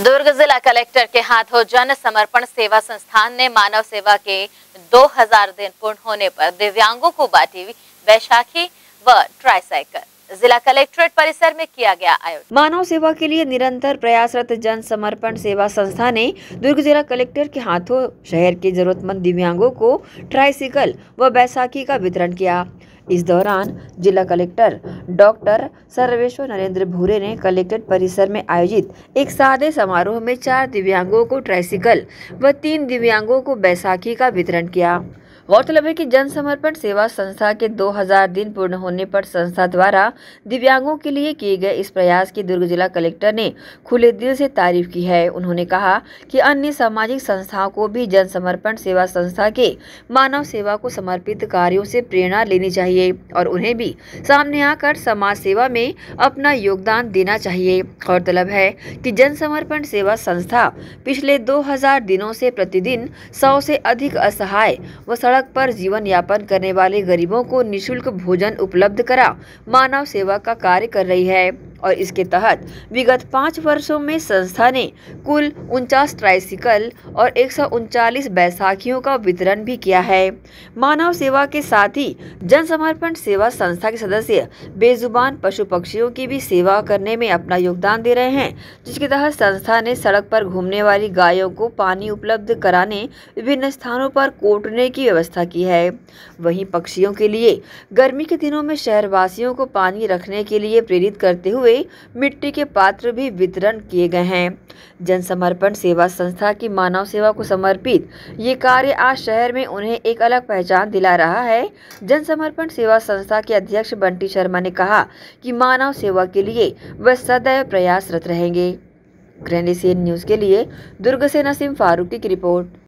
दुर्ग जिला कलेक्टर के हाथों जन समर्पण सेवा संस्थान ने मानव सेवा के 2000 दिन पूर्ण होने पर दिव्यांगों को बांटी बैसाखी व ट्राईसाइकिल। जिला कलेक्ट्रेट परिसर में किया गया आयोजन। मानव सेवा के लिए निरंतर प्रयासरत जन समर्पण सेवा संस्था ने दुर्ग जिला कलेक्टर के हाथों शहर के जरूरतमंद दिव्यांगों को ट्राईसाइकिल व बैसाखी का वितरण किया। इस दौरान जिला कलेक्टर डॉक्टर सर्वेश्वर नरेंद्र भूरे ने कलेक्ट्रेट परिसर में आयोजित एक सादे समारोह में 4 दिव्यांगों को ट्राईसाइकिल व 3 दिव्यांगों को बैसाखी का वितरण किया। गौरतलब है कि जन समर्पण सेवा संस्था के 2000 दिन पूर्ण होने पर संस्था द्वारा दिव्यांगों के लिए किए गए इस प्रयास की दुर्ग जिला कलेक्टर ने खुले दिल से तारीफ की है। उन्होंने कहा कि अन्य सामाजिक संस्थाओं को भी जन समर्पण सेवा संस्था के मानव सेवा को समर्पित कार्यों से प्रेरणा लेनी चाहिए और उन्हें भी सामने आकर समाज सेवा में अपना योगदान देना चाहिए। गौरतलब है कि जन समर्पण सेवा संस्था पिछले 2000 दिनों से प्रतिदिन 100 से अधिक असहाय व सड़क पर जीवन यापन करने वाले गरीबों को निःशुल्क भोजन उपलब्ध करा मानव सेवा का कार्य कर रही है और इसके तहत विगत 5 वर्षों में संस्था ने कुल 49 ट्राईसाइकिल और 139 बैसाखियों का वितरण भी किया है। मानव सेवा के साथ ही जन समर्पण सेवा संस्था के सदस्य बेजुबान पशु पक्षियों की भी सेवा करने में अपना योगदान दे रहे हैं, जिसके तहत संस्था ने सड़क पर घूमने वाली गायों को पानी उपलब्ध कराने विभिन्न स्थानों पर कोटने की व्यवस्था की है। वहीं पक्षियों के लिए गर्मी के दिनों में शहरवासियों को पानी रखने के लिए प्रेरित करते हुए मिट्टी के पात्र भी वितरण किए गए हैं। जन समर्पण सेवा संस्था की मानव सेवा को समर्पित ये कार्य आज शहर में उन्हें एक अलग पहचान दिला रहा है। जन समर्पण सेवा संस्था के अध्यक्ष बंटी शर्मा ने कहा कि मानव सेवा के लिए वह सदैव प्रयासरत रहेंगे। ग्रैंड एशियन न्यूज़ के लिए दुर्ग से नसीम फारूकी की रिपोर्ट।